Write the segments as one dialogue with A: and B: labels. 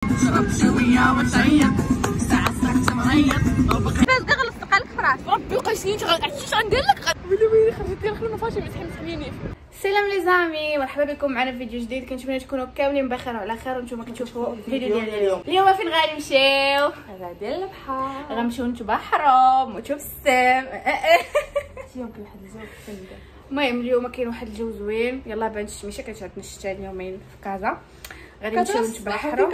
A: شرب شويه وتعيط ساعه ساكته معيط بس دغل السقالك فراس ربي وقيسين عرفتي غندير لك ويلي خرجت لي الخدمه فاشي متحمسيني. السلام لي زامي، مرحبا بكم معنا في فيديو جديد. كنتمنى تكونوا كاملين بخير وعلى خير وانتم كتشوفوا الفيديو ديال اليوم. اليوم فين غادي نمشيو؟ غادي للبحر، غنمشيو نتبحروا ونشوف السم. اليوم كاين واحد الجو فنده. المهم اليوم كاين واحد الجو زوين، يلاه بان الشميشه كتعطينا الشتا اليومين في كازا. غادي نمشيو نتبحروا.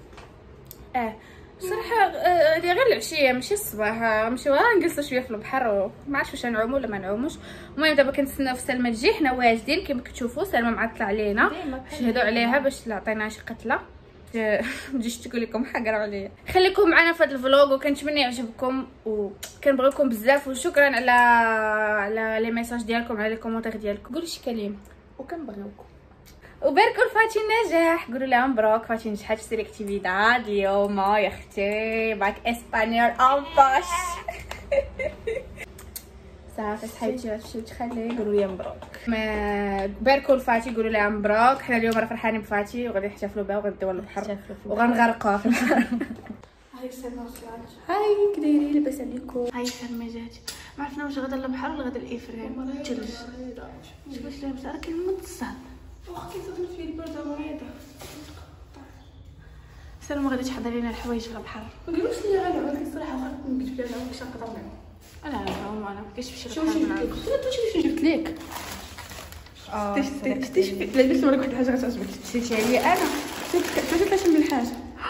A: صراحه هذه غير العشيه ماشي الصباح. نمشيو نجلسوا شويه في البحر وما عرفتش واش نعوموا ولا ما نعوموش. المهم دابا كنتسناو في سلمى تجي، حنا واجدين كما كتشوفوا. سلمى معطله علينا، شهدوا عليها باش عطينا شي قتله متجيش تقول لكم حقروا عليا. خليكم معنا في هذا الفلوق وكنتمنى يعجبكم وكنبغيكم بزاف. وشكرا على لي ميساج ديالكم، على لي كومونتير ديالكم. قولوا شي كلمه وكنبغيوكم وباركوا لفاتي النجاح. قولوا لها مبروك فاتي نجحت في سيليكتيفيداد اليوم يا اختي. باك اسبانيول ان باش صافي صحيتي غتمشيو تخلي. قولوا لي مبروك، باركوا لفاتي قولوا لها مبروك. حنا اليوم راه فرحانين بفاتي وغادي نحتفلوا بها وغنديو للبحر وغنغرقوها في البحر. هاي سلمى وصلات. هاي كدايرين لاباس عليكم؟ هاي سلمى جات. ما عرفنا واش غدا للبحر ولا غدا الافران الثلج. باش لابسه راه كنمد الصهد واختي تدخل في البرده مريضه. سلمى غادي تحضر لنا الحوايج في البحر. ما قالوش لي غنعاود الصراحه واخا نكتب لها نعاود باش نقدر نعوم. انا ما انا مكاينش في شي البحر. شنو جبت لك؟ شتي لا باش نوريك واحد الحاجه غتعجبك. شتي عليا انا شفتي كاش من الحاجه.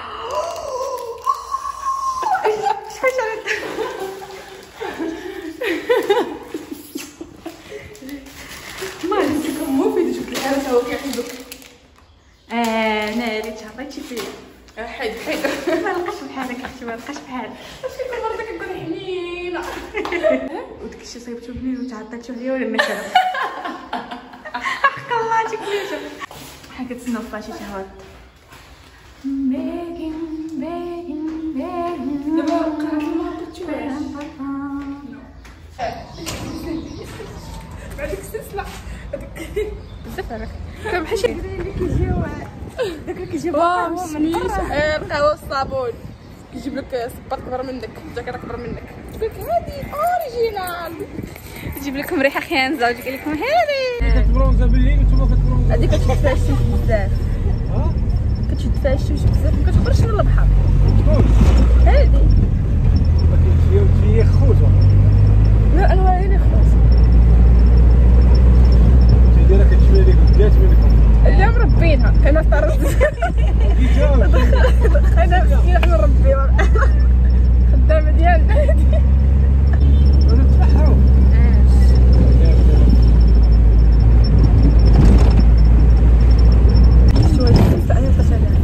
A: شحال على هو كيحبك. انا اللي تعطيتي فيا. حيد ما لقاش بحالك اختي، ما لقاش بحالك. واش كل مره كنقول حنينه وداك الشيء صايبتو بنين وتعطيتو عليا ولا مثلا حق الله تكليتو. حنا كنتسناو فاشي تهبط. بيغين دابا قرات ما هبطتوش بعدك السلسله بزاف عليك. كنبحال شي اللي كيجيو داك اللي كيجيب القهوه والصابون كيجيب لك صباط كبر منك، جاكيطه كبر منك، تقول لك هادي اوريجينال، تجيب لكم ريحه خيانزه وتقول لكم هادي كتبرونزا بالليل وانتم كتبرونزا. هادي كتشد فيها الشمس بزاف. كتشد فيها الشمس بزاف ما كتخرجش من البحر. هادي هي خوته. لا انا هنا خوت ديالها كتشبه لك بدات منكم اللي مربينها. انا طرت انا مسكينه حنا مربينها خدامه ديالنا. انا تبحروا شويه تنسى الفشل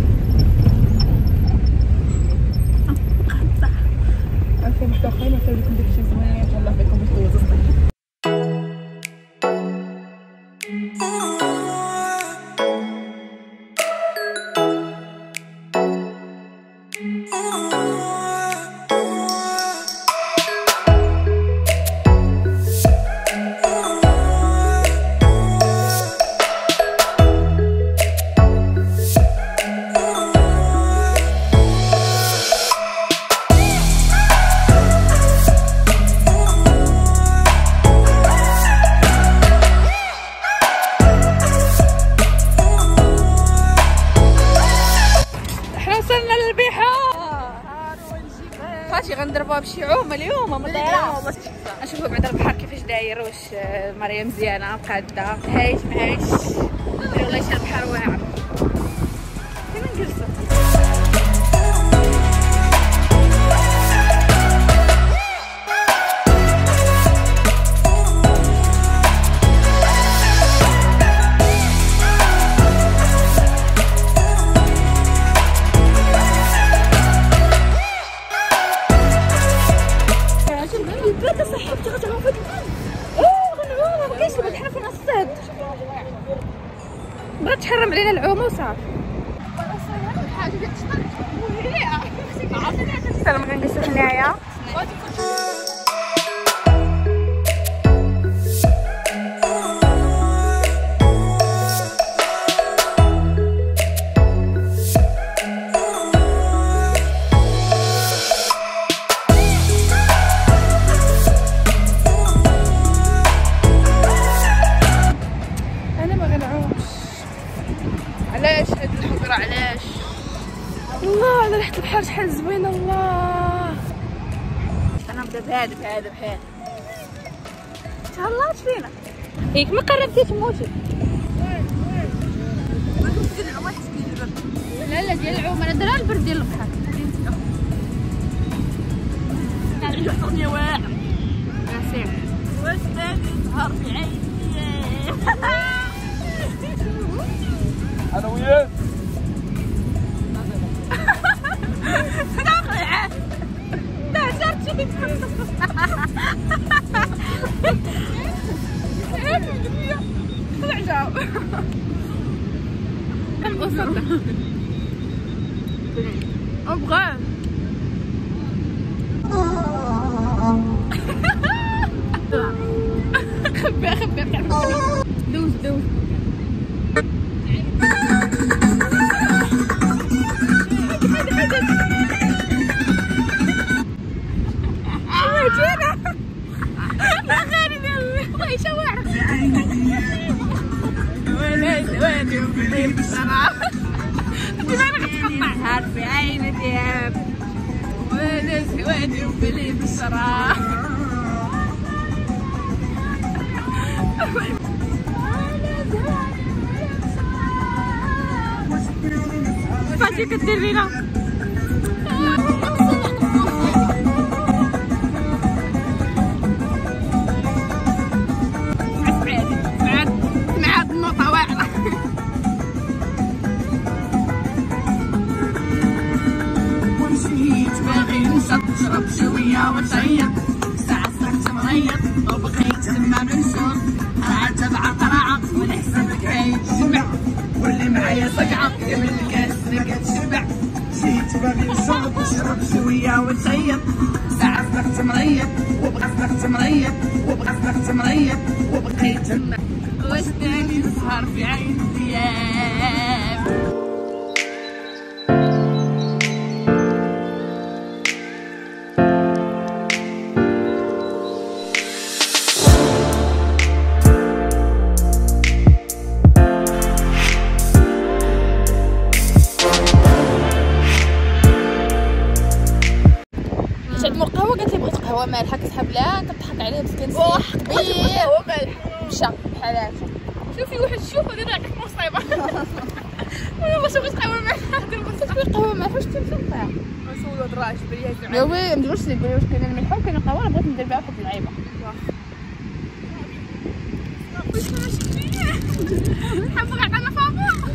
A: صح. عارفين متاخرين وكنقول لكم داكشي زوين. الله فيكم باش دوزوا الصيف. فاتي غنضربوها بشي عومه اليوم مطيره. نشوفوا بعدا البحر كيفاش داير، واش مريم مزيانه قاده هايش مهايش. والله شي البحر واعر فين نجلسوا. بغات تحرم علينا العومه وصافي. سلام كنجلسو هنايا. ريحة البحر شحال زوينة الله. انا نبدا بهذا تهلاش فينا ياك ما قربتي تموتي. لا ديال العوم انا درا البرد ديال البحر. الدنيا واعر نسير واش بادي نهار في عيني
B: انا وياك
A: داخل لا شرتي العجاب كم أصدق أبغى خبي دوز نهار في عين دياب وناس وادي وبلي بالصراحة فاتي كدير لينا نشرب شوية ونصيد ساعة صرت مريض وبقيت تما منشور راه تبع قراعة ونحسب كاين جمع واللي معايا صقعة قبل الكاس لقيت شبع جيت باغي نشرب شوية ونصيد ساعة صرت مريض وبقيت مريض وبقيت تما واش تاني نسهر في عين الدياب. قهوه قالت لي بغيت قهوه مالحه كتحب لها كتضحك عليه مسكين كبير قهوه مالحه مشى بحال هكا. شوفي واحد الشوفه ديال هكاك مصيبه والله شوفي قهوه مالحه شوفي قهوه مالحه واش تنفع نسولو هاد الراجل بلي يا وي نديروش لي قولي واش كاينه الملحه وكاينه القهوه انا بغيت ندير بها واحد اللعيبه واش ماشي فيا حفظ عطانا فابور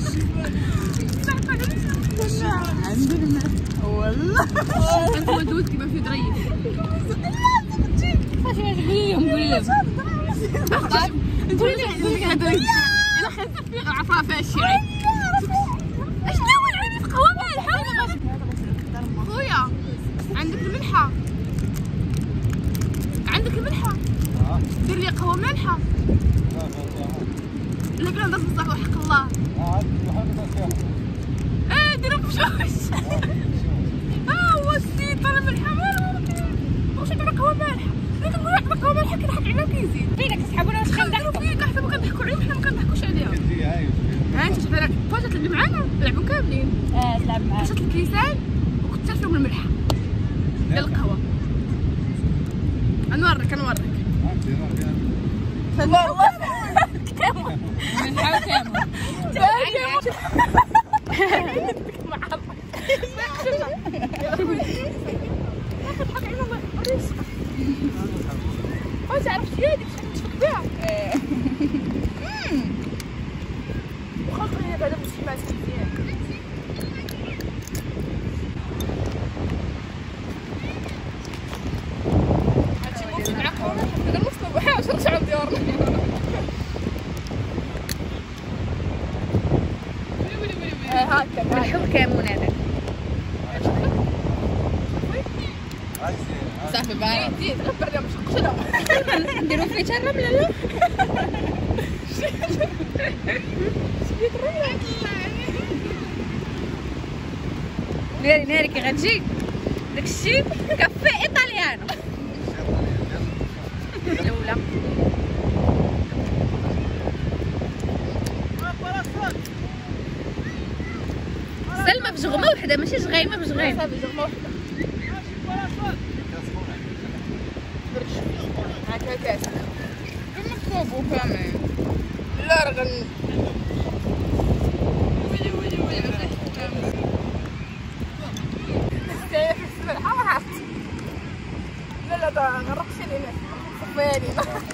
A: عندنا والله انتما دوزتي ما في ظريف صافي قولي لهم قولي لهم انا خايفه في عفافه الشيعي اش ناوي عيني في قهوه مالحه خويا عندك الملحه دير لي قهوه مالحه لا كلام داز بصح وحق الله ديرو بشوش هو السيد طلب الحمام واش ندير قهوه مالحه لكن نقول واحد قهوه مالحه كيضحك علينا وكيزيد فينا كتسحبونا واش كنضحكوا فيك حتى كنضحكوا عليهم حنا ما كنضحكوش عليها انت شحال فاش تلعبي معانا نلعبوا كاملين تلعب معانا فاش الكيسان وكنت فيهم الملحه ديال القهوه نوريك والله ملحه كامل واش عرفتي هذيك تفك بها وخاصة هذا ماشي ماسك مزيان هادشي موجود معاكم هذا المصنوع وحاول نرجعو لديورنا هاكا ملحوظ كامون هذاك صافي باين غبرنا مش قشره نديرو فيه حتى الرمله لا ناري كي غتجي داكشي كافي ايطاليانو الاولى سلمى بجغمه وحده ماشي جغيمه بجغيمه. صافي جغمه وحده. هكا كاس كما كوبو كامل. لا راه ويلي ويلي ويلي كاين في السباحه ما عرفتش. لا دا غرقتي لينا صفاني.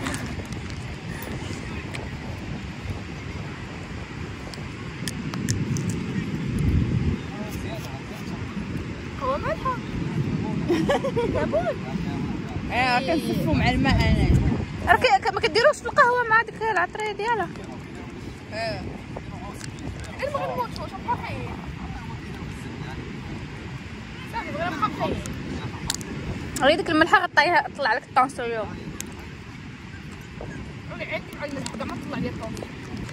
A: هو مالحه كابون. كنصفو مع الماء انا. راه ما كديروش في القهوه مع ديك العطريه ديالها. غير بغي نموت واش نبقى حيين. صافي بغي نبقى حيين. غير ديك الملحه غطيها طلع لك الطونسيون. انا عندي مع الملحه كاع ما طلع لي الطونسيون.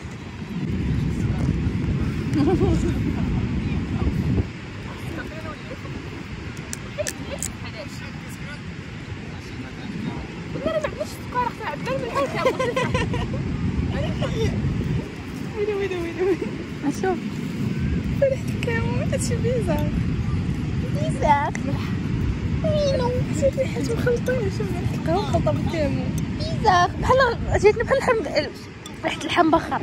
A: شوف ريحة الكمون هادشي بيزار بيزار. وينو حسيت ريحة مخلطين. شوف ريحة القهوة مخلطة بالكمون بيزار. بحال جاتني بحال ريحة اللحم بخر.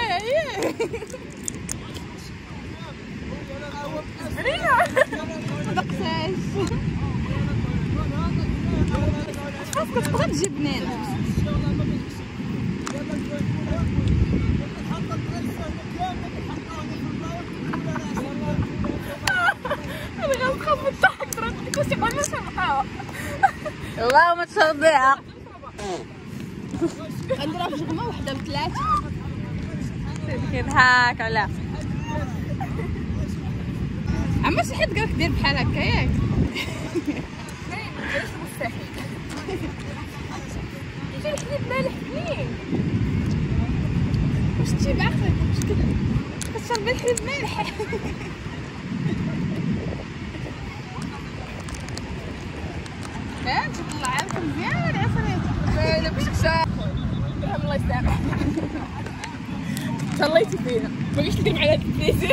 A: رينا مدقتهاش. شوف كتبغي تجي بنينة. اللهم تصبيها. غنديرها في جغمه وحده بثلاثه. كيضحك على عما شي حد قالك دير بحال هكا ياك. ماديرش مستحيل. يجي الحليب مالح بنين. واش تجي بعقلك واش كتشربي الحليب مالح. تطلع عامكم مزيان العفريت. باينه بشكشاك. الله يسامح. تهليتي فينا ما بغيتش ندير معاك البليزير.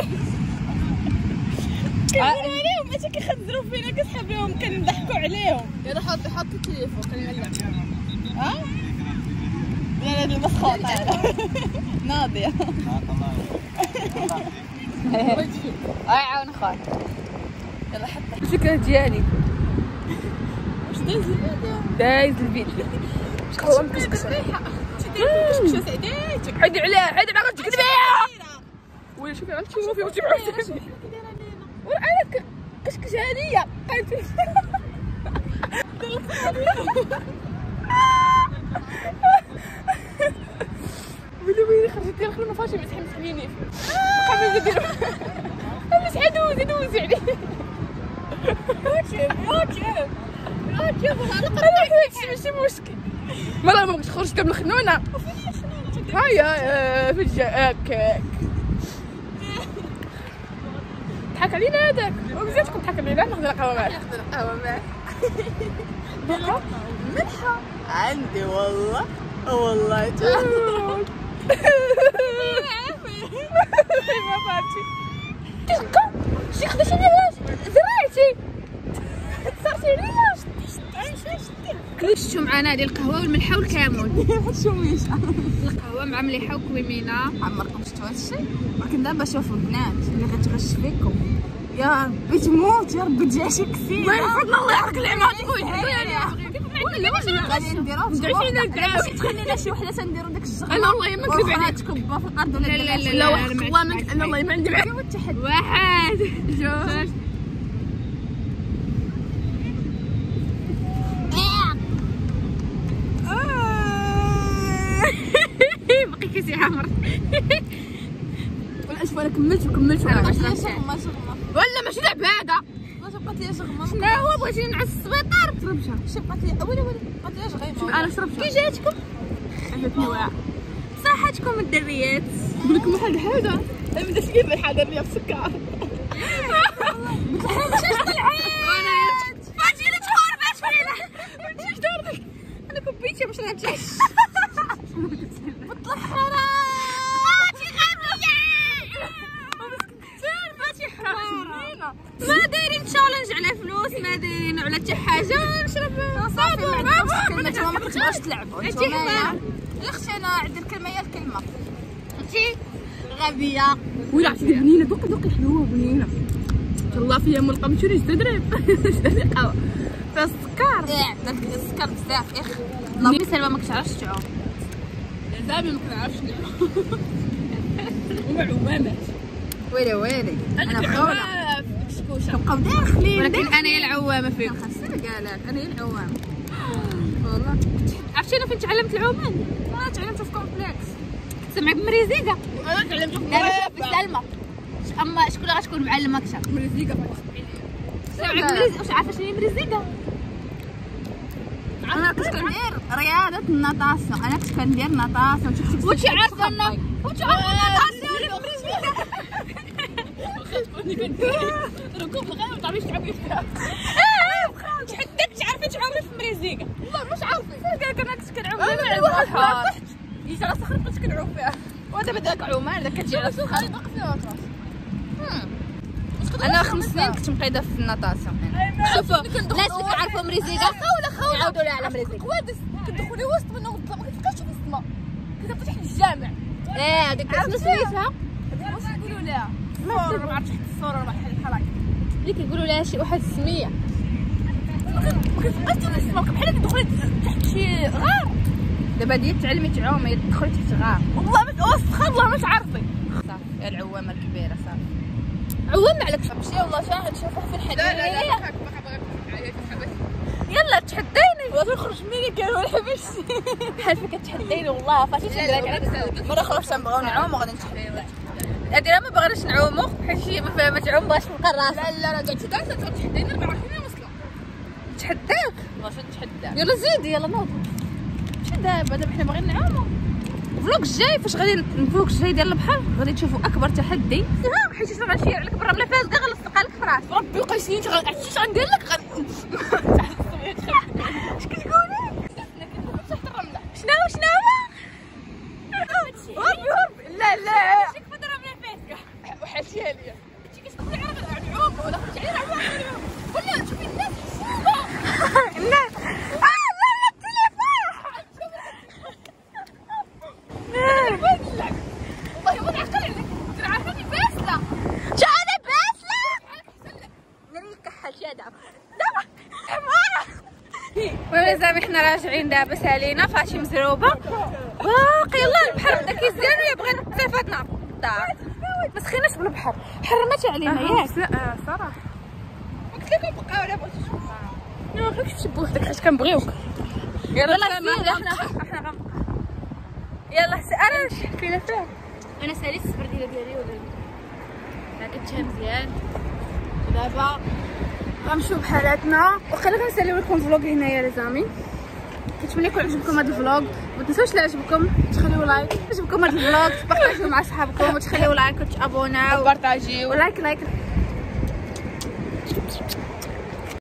A: كندير عليهم ماشي كيخزروا فينا كنسحب لهم كنضحكوا عليهم. يلا حطي التليفون كنعلم. لا هاد المسخوطه ناضيه. عاون خويا. يلا حطي الفكره ديالي. دايز الفيديو. قهوه مكسكسه. كسكسه سعديتك. حيدي عليها غتجيك بيها. ويلي شوفي غنشوفي واش تبعتي. وراه كسكسه هاديه. ويلي خرجت لي الخدمه فاشي مسحين مسحيني. بقى نديرو. مسح دوزي عليه. ماشي مشكل. مرة ما بغيتش خرجت من الخنونة. هيا فين هكاك ضحك علينا هذاك. ومزيان تكون ضحك علينا. ناخذ القهوة معاك. بقى ملحة عندي والله. والله ما فهمتي. تلقى شي خديتي زرعتي تصرتي عليا. شتو معنا هذه القهوه والملحه والكمون. شويشه القهوه مع مليحه وكويمينه. عمركم شفتوا هذا الشيء؟ ولكن دابا شوفوا البنات اللي غتغش فيكم يا ربي تموت. يا ربي تجي شي كثير. الله يحفظنا الله يحرق العماد. غادي نديروها في تخلينا شي وحده تنديرو داك الجغمه. انا والله ما نكذب عليك. تكبا في الارض ولا لا والله انا والله ما عندي معاك. واحد جوج بقي كيسي عمر. ولا اشوف انا كملت ولا شغمه ولا ماشي لعب هذا. واش بقات لي شغمه؟ شنو هو بغيتي نعس السبيطار شربتها. شي بقات لي ويلي بقات لي شغيمه. شوف انا شربتها. كي جاتكم؟ عجبتني واعر. صحتكم الدريات. نقول لكم واحد الحاجه انا بدات كيف الحاجه الرياض سكر. ماشي طلعت فاجي لي تخور باش فينا ما تجيش دورك. انا كبيتي باش نعطيك بطلع حرام. فاتي غير فاتي حرام. ما دايرين تشالنج على فلوس، ما دايرين على حتى حاجه. نشرب صابون
B: ما تبغاوش تلعبوا انتوما. الاختي انا عندي الكلمه هي الكلمه. انتي غبيه.
C: ولا عرفتي بنينه دوك حلوه بنينه. والله فيها ملقى مشوري تدرب قهوه فيها السكر.
B: درت السكر بزاف اخ.
A: نبي سلمى ما كتعرفش تعوم.
C: زعما ما كنعرفش نعوم. هما عوامات.
B: ويلي انا خوله
C: كشكوشه
B: كنبقاو داخلين.
A: ولكن انا هي العوامه فيكم.
B: خاصني قالك انا هي العوامه والله.
A: عرفتي انا فين تعلمت العومان؟
B: انا تعلمت في كومبلكس.
A: سمعك بمريزيكا.
C: انا تعلمت
A: في سلمى. اما شكون اللي غتكون معلمه اكثر؟
C: مريزيكا.
A: سمعك مريزيكا. واش عارفه شنو هي مريزيكا؟
B: انا كنت كندير رياضه النطاسيون. انا كنت كندير نطاسيون.
A: وانتي عارفه انا
C: النطاسيون تكوني كديري ركوب الغابه ما تعرفيش تعومي فيها.
A: تحداك تعرفي تعومي في مريزيكا.
C: والله مش عارفه.
B: قالك انا كنت كنعوم
C: انا واحد ما طحت يجي على صخر كنت كنعوم فيها.
B: ودابا داك عومان داك كتجي على الصخر.
C: خلي باقي فيها راس.
B: انا 5 سنين كنت مقيده في النطاسيون.
A: شوفوا الناس اللي كيعرفوا مريزيكا
C: خوله
A: يعاودوا لها على مريزيكا.
C: كوادس كتدخلي وسط منهم ما كتبقاش تشوفي السما. كتبقى تحت الجامع.
A: هذيك شنو سميتها؟
C: واش يقولوا لها؟ الصورة ما عرفتش حتى الصورة بحال الحركة.
A: اللي كيقولوا لها شي واحد السميه.
C: ما كتبقاش تشوفي السما بحال كتدخلي تحت شي غار.
B: دابا ديال تعلمي تعومي دخلتي تحت غار.
C: والله ما وسخ والله ما تعرفي.
B: صافي العوامه الكبيره صافي.
A: عوام عليك.
C: مشي والله شاهد شوفه في الحديد.
B: يلا تحديني.
C: والله نخرج منين كانوا الحبش. بحال فيك تحديني والله فاش مرة خرجت نبغيو نعوم وغادي نتحدى.
B: هادي راه ما بغيناش نعومو حيت شي ما تعوم باش نلقى راسي.
C: لا قعدتي دايسه تحديني 4 كيلو وصلنا.
B: تحداك.
C: واش نتحدى؟
B: يلا زيدي يلا نوض.
C: ماشي دابا حنا باغيين نعومو.
B: الفلوق الجاي فاش غادي الفلوق الجاي ديال البحر غادي تشوفوا اكبر تحدي. حيت انا غنشير عليك برا بلا فاز كاع غنلصق لك في راسك.
C: ربي وقيسين عرفتي اش غندير لك اش كتقولي؟ تحت الرمله.
B: شنو هربي لا
C: شي كفد الرمله فاتكه وحاشيه ليا. كنتي كتقولي غير نعوم ولا كنتي غير نعوم ولا تشوفي الناس
B: الناس لا التليفون.
C: والله ما نعرف طلع لك كنت عارفاني باسله.
B: جاني باسله نريك كحل دابا ولا زعما حنا راجعين دابا سالينا فاشي مزروبه باقي. يلا البحر بدا كيزيان ويا بغينا صيفاتنا في الدار. ما سخيناش بالبحر حرمتي علينا ياك.
C: صراحه
B: قلت لكم بقاو لا بغيتو تشوفوا.
C: ما بغيتش تشبه وحدك حيت كنبغيوك.
B: يلا سير احنا غنبقى. يلا انا فينا فيها.
A: انا ساليت الصبر ديالي ولا لقيتها مزيان. دابا
B: غنمشيو بحالاتنا. وقيلا كنساليو لكم فلوق هنايا لي زامي. كنتمنى يكون عجبكم هذا الفلوق. ما تنساوش الا عجبكم تخليو لايك. عجبكم هذا الفلوق تبارطاجيوه مع صحابكم وتخليو لايك وتابوناو
C: بارطاجيو
B: ولايك